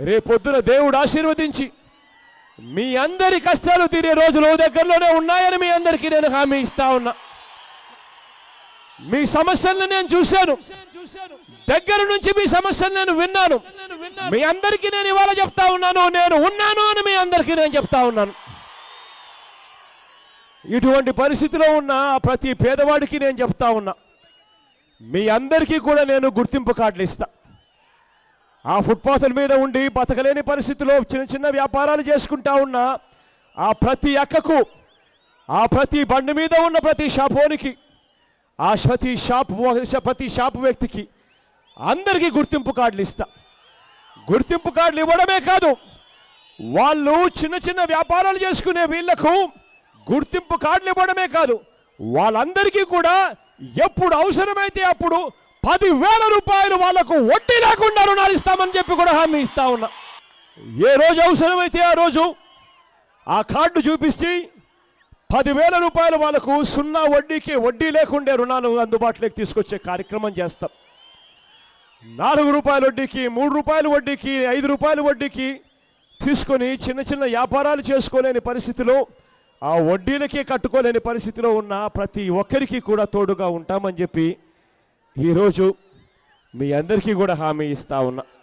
రేపొద్దున దేవుడు ఆశీర్వదించి మీ అందరి కష్టాలు తీరే రోజులు దగ్గరలోనే ఉన్నాయని మీ అందరికీ నేను హామీ ఇస్తా ఉన్నా. మీ సమస్యలను నేను చూశాను, దగ్గర నుంచి మీ సమస్యలు నేను విన్నాను. మీ అందరికీ నేను ఇవాళ చెప్తా ఉన్నాను, నేను ఉన్నాను అని మీ అందరికీ నేను చెప్తా ఉన్నాను. ఇటువంటి పరిస్థితిలో ఉన్న ప్రతి పేదవాడికి నేను చెప్తా ఉన్నా, మీ అందరికీ కూడా నేను గుర్తింపు కార్డులు ఇస్తా. ఆ ఫుట్పాత్ల మీద ఉండి బతకలేని పరిస్థితిలో చిన్న చిన్న వ్యాపారాలు చేసుకుంటా ఉన్నా ఆ ప్రతి అక్కకు, ఆ ప్రతి బండి మీద ఉన్న ప్రతి షాపోనికి, ఆ ప్రతి షాపు వ్యక్తికి అందరికీ గుర్తింపు కార్డులు ఇస్తా. గుర్తింపు కార్డులు ఇవ్వడమే కాదు, వాళ్ళు చిన్న చిన్న వ్యాపారాలు చేసుకునే వీళ్లకు గుర్తింపు కార్డులు ఇవ్వడమే కాదు, వాళ్ళందరికీ కూడా ఎప్పుడు అవసరమైతే అప్పుడు 10,000 రూపాయలు వాళ్లకు వడ్డీ లేకుండా రుణాలు ఇస్తామని చెప్పి కూడా హామీ ఇస్తా ఉన్నా. ఏ రోజు అవసరమైతే ఆ రోజు ఆ కార్డు చూపిస్తే 10,000 రూపాయలు వాళ్లకు 0 వడ్డీకి, వడ్డీ లేకుండే రుణాలు అందుబాటులోకి తీసుకొచ్చే కార్యక్రమం చేస్తాం. 4 రూపాయల వడ్డీకి, 3 రూపాయల వడ్డీకి, 5 రూపాయల వడ్డీకి తీసుకొని చిన్న చిన్న వ్యాపారాలు చేసుకోలేని పరిస్థితిలో, ఆ వడ్డీలకే కట్టుకోలేని పరిస్థితిలో ఉన్న ప్రతి ఒక్కరికి కూడా తోడుగా ఉంటామని చెప్పి ఈరోజు మీ అందరికీ కూడా హామీ ఇస్తా ఉన్నా.